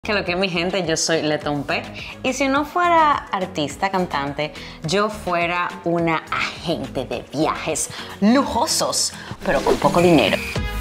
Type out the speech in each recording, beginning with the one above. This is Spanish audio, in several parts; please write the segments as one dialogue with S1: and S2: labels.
S1: Que lo que mi gente, yo soy Letompe y si no fuera artista, cantante, yo fuera una agente de viajes lujosos, pero con poco dinero.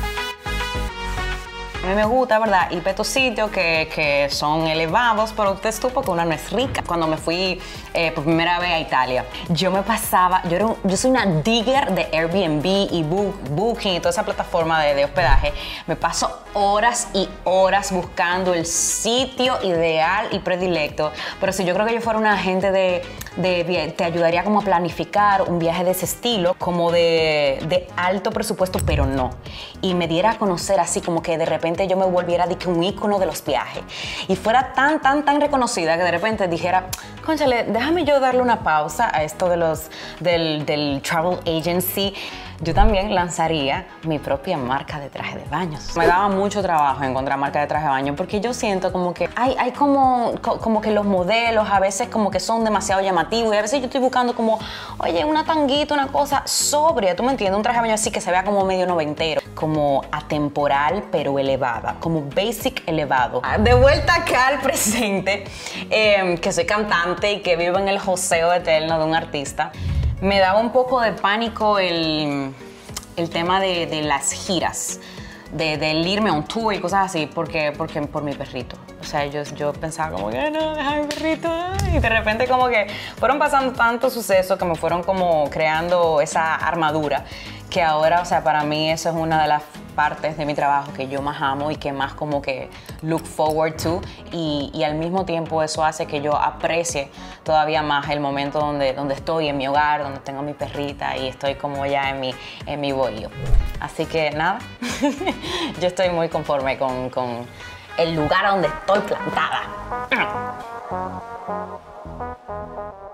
S1: A mí me gusta, ¿verdad? Ir a estos sitios que son elevados, pero usted estuvo que una no es rica. Cuando me fui por primera vez a Italia, yo me pasaba, yo soy una digger de Airbnb y Booking y toda esa plataforma de hospedaje. Me paso horas y horas buscando el sitio ideal y predilecto. Pero si yo creo que yo fuera una agente te ayudaría como a planificar un viaje de ese estilo, como de alto presupuesto, pero no. Y me diera a conocer así como que de repente yo me volviera de que un ícono de los viajes y fuera tan reconocida que de repente dijera, cónchale, déjame yo darle una pausa a esto del travel agency. Yo también lanzaría mi propia marca de traje de baños. Me daba mucho trabajo encontrar marca de traje de baño porque yo siento como que hay como que los modelos a veces como que son demasiado llamativos y a veces yo estoy buscando como, oye, una tanguita, una cosa sobria, ¿tú me entiendes? Un traje de baño así que se vea como medio noventero, como atemporal pero elevada, como basic elevado. De vuelta acá al presente, que soy cantante y que vivo en el joseo eterno de un artista. Me daba un poco de pánico el tema de las giras, del irme a un tour y cosas así, porque por mi perrito. O sea, yo pensaba como que no, deja mi perrito. Y de repente como que fueron pasando tantos sucesos que me fueron como creando esa armadura, que ahora, o sea, para mí eso es una de las partes de mi trabajo que yo más amo y que más como que look forward to y al mismo tiempo eso hace que yo aprecie todavía más el momento donde estoy en mi hogar, donde tengo mi perrita y estoy como ya en mi bohío. Así que nada, yo estoy muy conforme con el lugar donde estoy plantada.